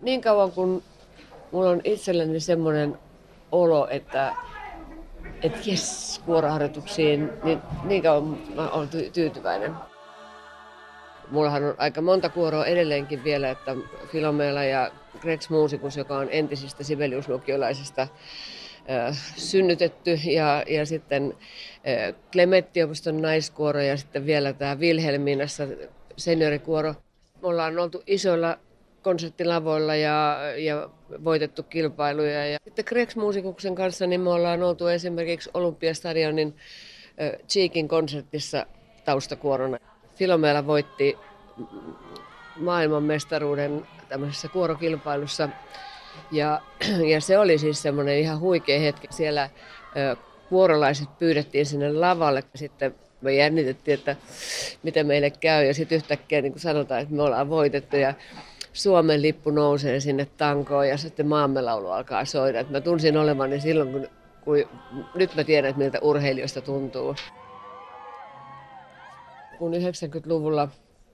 Niin kauan kun mulla on itselleni semmoinen olo, että jes, kuoroharjoituksiin, niin kauan mä oon tyytyväinen. Mullahan on aika monta kuoroa edelleenkin vielä, että Filomela ja Gregs Musicus, joka on entisistä sibeliuslukiolaisista synnytetty, ja sitten Clementti-opiston naiskuoro ja sitten vielä tämä Wilhelminassa seniorikuoro. Me ollaan oltu isoilla konserttilavoilla ja voitettu kilpailuja. Ja sitten Gregs Musicuksen kanssa niin me ollaan oltu esimerkiksi Olympiastadionin Cheekin konsertissa taustakuorona. Filomela voitti maailmanmestaruuden tämmöisessä kuorokilpailussa ja se oli siis semmoinen ihan huikea hetki. Siellä kuorolaiset pyydettiin sinne lavalle. Sitten me jännitettiin, että miten meille käy ja sitten yhtäkkiä niin kuin sanotaan, että me ollaan voitettu ja Suomen lippu nousee sinne tankoon ja sitten maamme laulu alkaa soida. Että mä tunsin olevani silloin, kun nyt mä tiedän, että miltä urheilijoista tuntuu. Kun 90-luvulla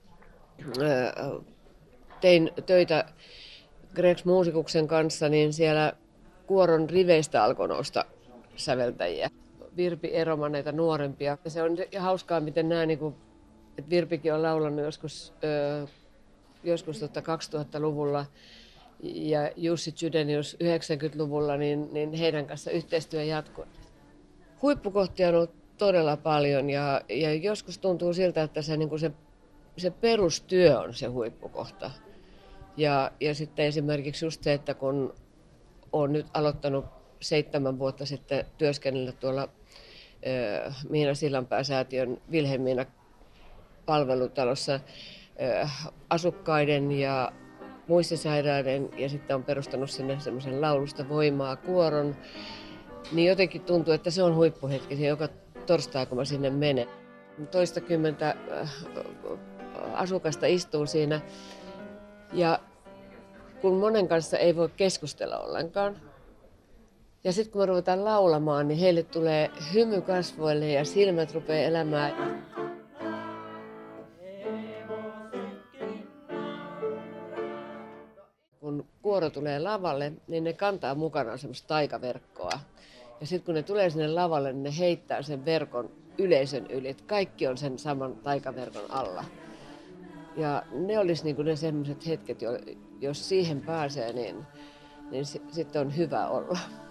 tein töitä Gregs Musicuksen kanssa, niin siellä kuoron riveistä alkoi nousta säveltäjiä. Virpi Eroma näitä nuorempia. Ja se on hauskaa, miten nämä, että Virpikin on laulanut joskus 2000-luvulla ja Jussi Chydenius 90-luvulla, niin heidän kanssa yhteistyö jatkuu. Huippukohtia on ollut todella paljon ja joskus tuntuu siltä, että se perustyö on se huippukohta. Ja sitten esimerkiksi just se, että kun olen nyt aloittanut 7 vuotta sitten työskennellä tuolla Miina Sillanpää-säätiön Wilhelmina palvelutalossa asukkaiden ja muistisairaiden ja sitten on perustanut sinne semmoisen laulusta voimaa kuoron, niin jotenkin tuntuu, että se on huippuhetki se joka torstai, kun mä sinne menen. Toistakymmentä asukasta istuu siinä ja kun monen kanssa ei voi keskustella ollenkaan. Ja sitten kun me ruvetaan laulamaan, niin heille tulee hymy kasvoille ja silmät rupeaa elämään. Kun kuoro tulee lavalle, niin ne kantaa mukanaan semmoista taikaverkkoa. Ja sitten kun ne tulee sinne lavalle, niin ne heittää sen verkon yleisön yli. Että kaikki on sen saman taikaverkon alla. Ja ne olisi niin kuin ne sellaiset hetket, jos siihen pääsee, niin sitten on hyvä olla.